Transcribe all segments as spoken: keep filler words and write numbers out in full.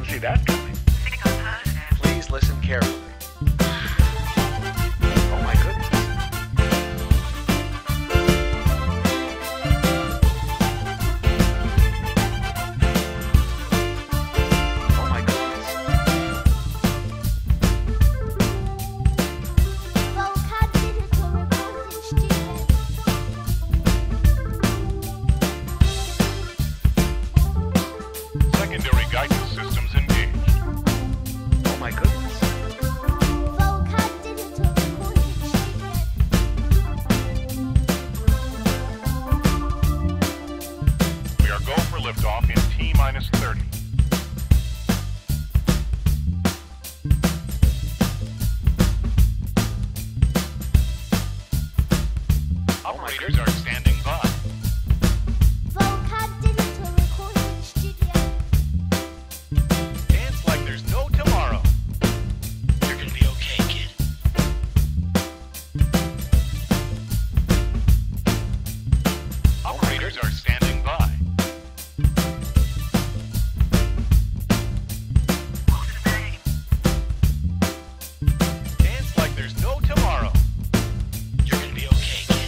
Didn't see that coming. Please listen carefully. Oh my goodness. Oh my goodness. VOLCAN digital recording studio. Secondary guidance systems engaged. Oh my goodness. VOLCAN digital recording studio. We are go for liftoff in T minus thirty. Operators are standing by. VOLCAN digital recording studio. Dance like there's no tomorrow. You're gonna be okay, kid. Operators are standing by. Dance like there's no tomorrow. You're gonna be okay, kid.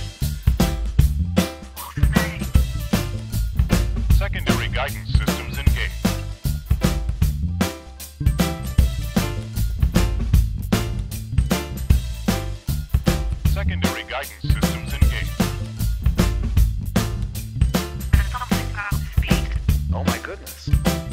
Secondary guidance systems engaged. Secondary guidance systems engaged. Oh my goodness.